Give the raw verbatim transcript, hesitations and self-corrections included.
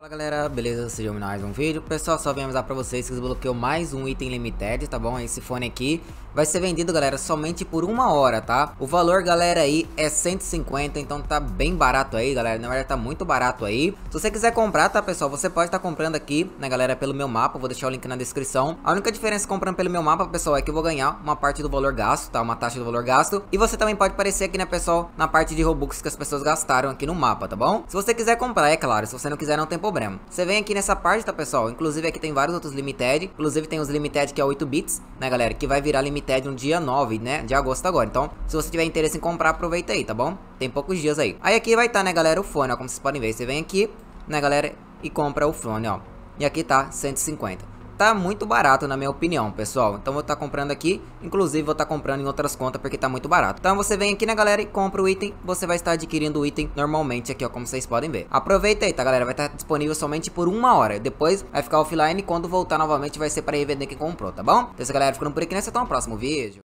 Fala galera, beleza? Sejam mais um vídeo. Pessoal, só vim avisar pra vocês que desbloqueou mais um item limited, tá bom? Esse fone aqui vai ser vendido, galera, somente por uma hora, tá? O valor, galera, aí é cento e cinquenta, então tá bem barato aí, galera. Na verdade tá muito barato aí. Se você quiser comprar, tá, pessoal, você pode estar tá comprando aqui, né, galera, pelo meu mapa. Vou deixar o link na descrição. A única diferença comprando pelo meu mapa, pessoal, é que eu vou ganhar uma parte do valor gasto, tá? Uma taxa do valor gasto. E você também pode aparecer aqui, né, pessoal, na parte de Robux que as pessoas gastaram aqui no mapa, tá bom? Se você quiser comprar, é claro. Se você não quiser, não tem problema. Você vem aqui nessa parte, tá, pessoal? Inclusive aqui tem vários outros limited. Inclusive tem os limited que é oito bits, né, galera? Que vai virar limited no dia nove, né, de agosto agora. Então, se você tiver interesse em comprar, aproveita aí, tá bom? Tem poucos dias aí. Aí aqui vai estar, tá, né, galera, o fone, ó. Como vocês podem ver. Você vem aqui, né, galera, e compra o fone, ó. E aqui tá cento e cinquenta. Tá muito barato, na minha opinião, pessoal. Então vou estar tá comprando aqui. Inclusive vou estar tá comprando em outras contas porque tá muito barato. Então você vem aqui, né, galera, e compra o item. Você vai estar adquirindo o item normalmente aqui, ó, como vocês podem ver. Aproveita aí, tá, galera? Vai estar tá disponível somente por uma hora. Depois vai ficar offline e quando voltar novamente vai ser para revender quem comprou, tá bom? Então, essa galera ficando por aqui, né? Até o próximo vídeo.